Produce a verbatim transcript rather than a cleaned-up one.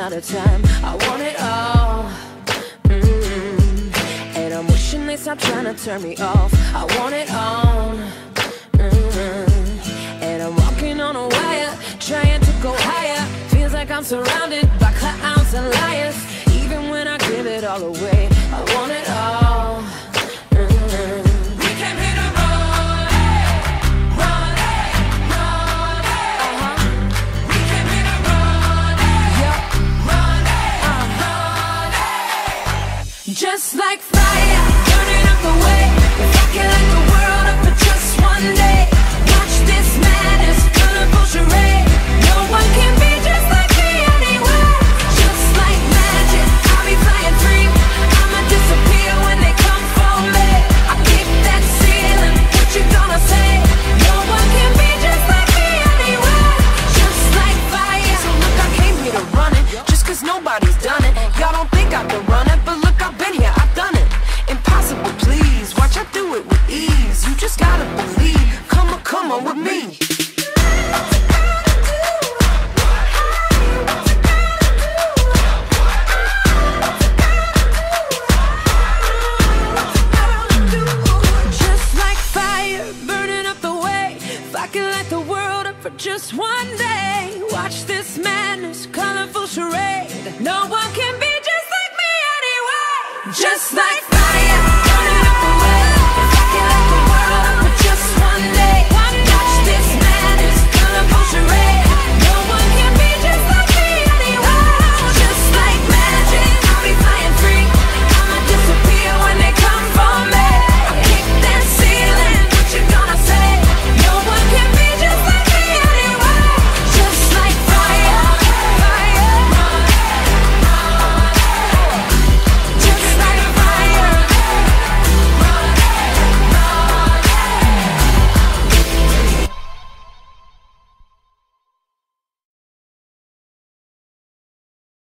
out of time. I want it all. Mm-hmm. And I'm wishing they stop trying to turn me off. I want it all. Mm-hmm. And I'm walking on a wire, trying to go higher. Feels like I'm surrounded by clowns and liars. Even when I give it all away, I want it all. Mm-hmm. We came here to run, run, run. Uh-huh. We came here to run, yeah, run, uh-huh. Just like fire, burning up the way. If I can light the world up for just one day, watch this madness, colorful charade. No one can be just like me anywhere. Just like magic, I'll be flying free. I'ma disappear when they come for me. I kick that ceiling, what you gonna say? No one can be just like me anywhere. Just like fire. So look, I came here to run it, just cause nobody's done it. Y'all don't think I can run it, but look, I've been here, I've done it. Impossible, please, watch I do it with ease. You just gotta believe, come on, come on with me. For just one day, watch this madness, colorful charade. No one can be just like me anyway. Just like